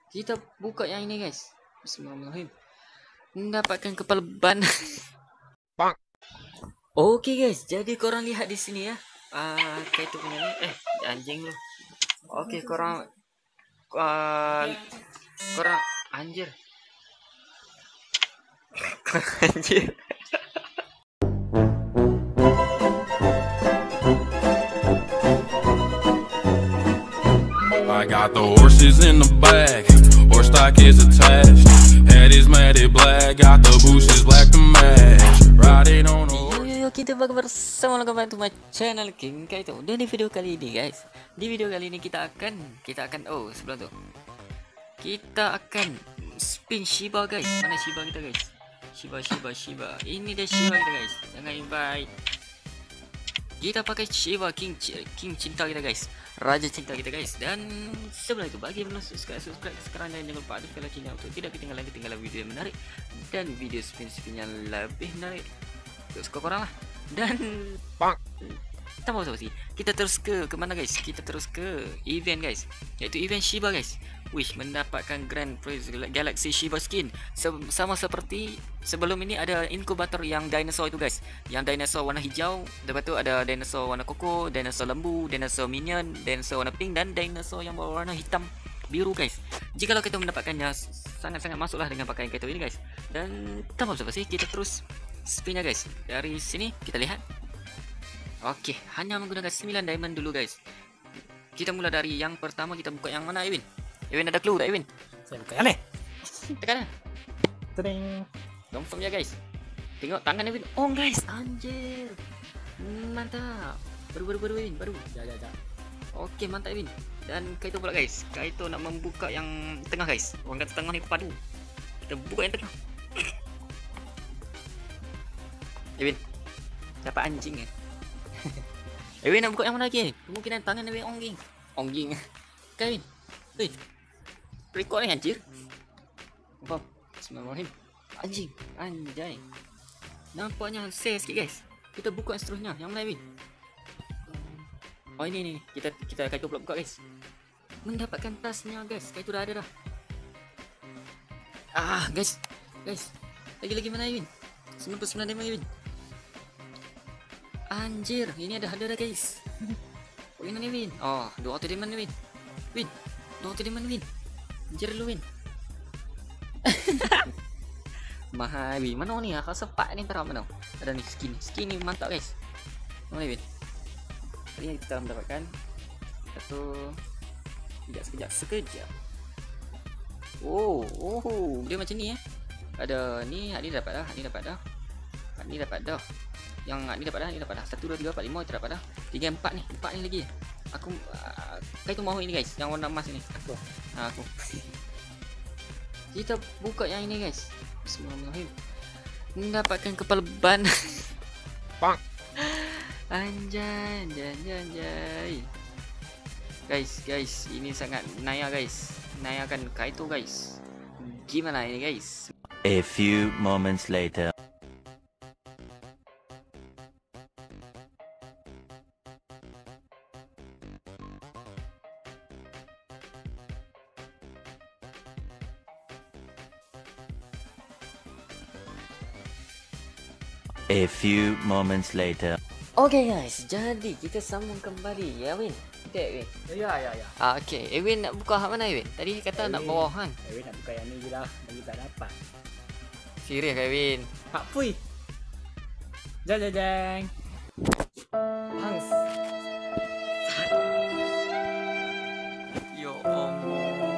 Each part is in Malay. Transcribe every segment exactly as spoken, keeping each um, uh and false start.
Kita buka yang ini guys. Bismillahirrahmanirrahim. Mendapatkan kepala ban. Oke guys, jadi korang lihat di sini ya. Ah, uh, kayak itu punya ni. Eh, anjing lu. Oke, korang uh, korang anjir. Anjir. I got the horses in the back, horse stock is attached. Head is matted black, got the bushes black to match. Riding on a horse. Yo, yo, yo, kita balik bersama kembali to my channel King Kaito. Dan di video kali ini guys, di video kali ini kita akan kita akan oh sebelum tu kita akan spin Shiba guys. Mana Shiba kita guys? Shiba Shiba Shiba. Ini dia Shiba kita guys. Jangan invite. Kita pakai Shiba King King cinta kita guys. Raja cinta kita guys. Dan sebelum itu bagi yang belum subscribe, subscribe sekarang dan jangan lupa aktifkan loncengnya untuk tidak ketinggalan ketinggalan video yang menarik dan video spin-spin yang lebih menarik untuk korang lah. Dan bang, tanpa basa-basi, kita terus ke ke mana guys? Kita terus ke event guys, yaitu event Shiba guys. Wish mendapatkan Grand Prize Galaxy Shiba skin. Sama seperti sebelum ini ada inkubator yang dinosaur itu guys. Yang dinosaur warna hijau, lepas tu ada dinosaur warna koko, dinosaur lembu, dinosaur minion, dinosaur warna pink dan dinosaur yang berwarna hitam biru guys. Jikalau kita mendapatkannya, sangat-sangat masuklah dengan pakaian kita ini guys. Dan tanpa basa-basi, kita terus spinnya guys. Dari sini kita lihat. Oke, hanya menggunakan sembilan diamond dulu guys. Kita mula dari yang pertama, kita buka yang mana Ewin? Ewin ada clue tak Ewin? Saya buka yang ni. Tekan lah. Tring. Confirm ya guys. Tengok tangan Ewin. Oh guys, anjir. Mantap. Baru baru baru Ewin, baru. Jap jap jap. Okey, mantap Ewin. Dan Kaito pula guys. Kaito nak membuka yang tengah guys. Orang kata tengah ni padu. Kita buka yang tengah. Ewin. Dapat anjing kan? Ewin nak buka yang mana lagi? Kemungkinan tangan Ewin ongging. Ongging. Kevin. Hei. Record ni anjir. Apa? Bismillahirrahmanirrahim. Anjing, anjay. Nampaknya share sikit guys. Kita buka yang seterusnya. Yang mana Ewin? Oh ini ni. Kita kita Kaito pula buka guys. Mendapatkan tasnya guys. Kaito dah ada dah. Ah guys. Guys. Lagi-lagi mana Ewin? sembilan puluh sembilan diamond Ewin. Anjir, ini ada ada dah guys. Oh ini ni Win. Oh, dua ratus diamond Win. Win. dua ratus diamond Win. Anjir lu Win. Mahal Win. Mana ni? Aku sepak ni terang mana? Ada ni skin. Skin ni mantap guys. Mana Win? Kali ni kita mendapatkan satu sekejap sekejap sekejap. Oh, oh, dia macam ni eh. Ada ni, hak ni dapat dah, hak ni dapat dah. Hak ni dapat dah. Yang ni dapat dah, ni dapat dah. satu, dua, tiga, empat, lima kita dapat dah. tiga, empat ni. empat ni lagi. Aku uh, Kaito mahu ini guys, yang warna emas ni. Aku. Ha, aku. Kita buka yang ini guys. Bismillahirrahmanirrahim. Mendapatkan kepala ban. Bang. Anjay, anjay, anjay. Guys, guys, ini sangat naya guys. Nayakan Kaito guys. Gimana ini guys? A few moments later. A few moments later. Okay guys, jadi kita sambung kembali ya Win. Betul Win? Ya ya ya. Ah okey, Ewin nak buka hak mana Ewin? Tadi kata nak bawah kan? Ewin nak buka yang ni je lah, lagi tak dapat. Serius ke Ewin? Hak pui. Jang jang jang. Hangs. Yo Allah.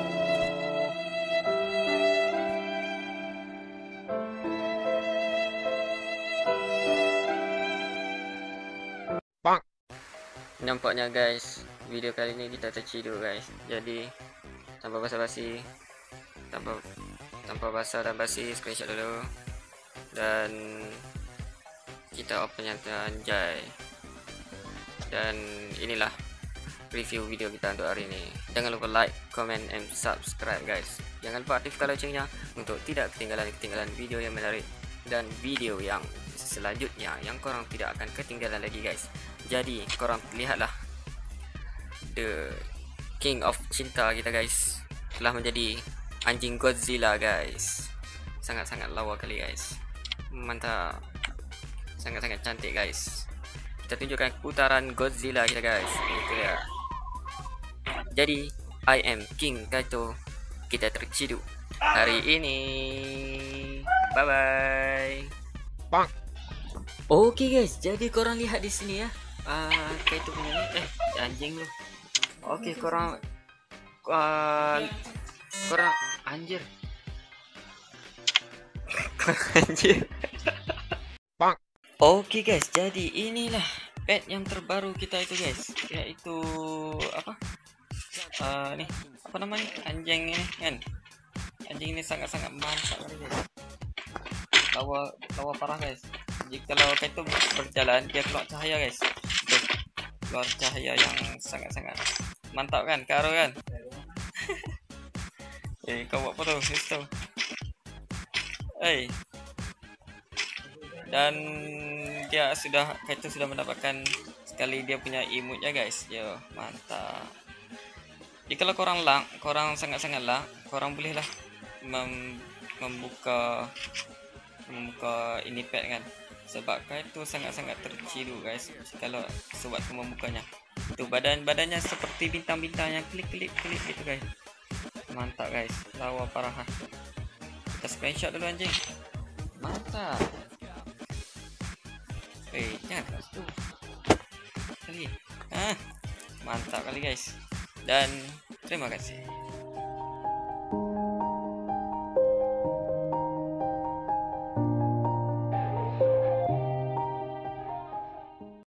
Nampaknya guys, video kali ni kita terciduk guys. Jadi tanpa basa-basi, tanpa tanpa basa dan basi, screenshot dulu. Dan kita open yang anjay. Dan inilah review video kita untuk hari ini. Jangan lupa like, comment and subscribe guys. Jangan lupa aktifkan loncengnya untuk tidak ketinggalan ketinggalan video yang menarik dan video yang selanjutnya yang korang tidak akan ketinggalan lagi guys. Jadi korang lihatlah, the king of cinta kita guys telah menjadi anjing Godzilla guys. Sangat-sangat lawa kali guys. Mantap. Sangat-sangat cantik guys. Kita tunjukkan putaran Godzilla kita guys. Itu dia. Jadi I am King Kaito. Kita terciduk hari ini. Bye bye. Bang. Oke guys, jadi korang lihat di sini ya. Ah, uh, Kaito punya ni. Eh, anjing lu. Oke, korang uh, korang anjir. Anjir. Bang. Oke guys, jadi inilah pet yang terbaru kita itu guys, yaitu apa? Uh, nih, apa namanya? Anjing ini kan. Anjing ini sangat-sangat mantap guys. Lawa lawa parah guys. Jika kalau Kaito berjalan, dia keluar cahaya guys. Tuh, keluar cahaya yang sangat-sangat mantap kan, Karo kan? Eh, kau buat apa tu? Situ. Eh. Dan dia sudah Kaito sudah mendapatkan sekali dia punya emote ya guys. Yo, mantap. Jadi kalau korang lang, korang sangat-sangat lang, korang bolehlah mem membuka membuka ini pet kan. Sebab Kaito sangat-sangat tercidu guys kalau sewaktu membukanya. Itu badan-badannya seperti bintang-bintang yang klik-klik-klik gitu guys. Mantap guys, lawa parah. Kita screenshot dulu anjing. Mantap. Eh, jangan kat situ. Kali. Ah, mantap kali guys. Dan terima kasih.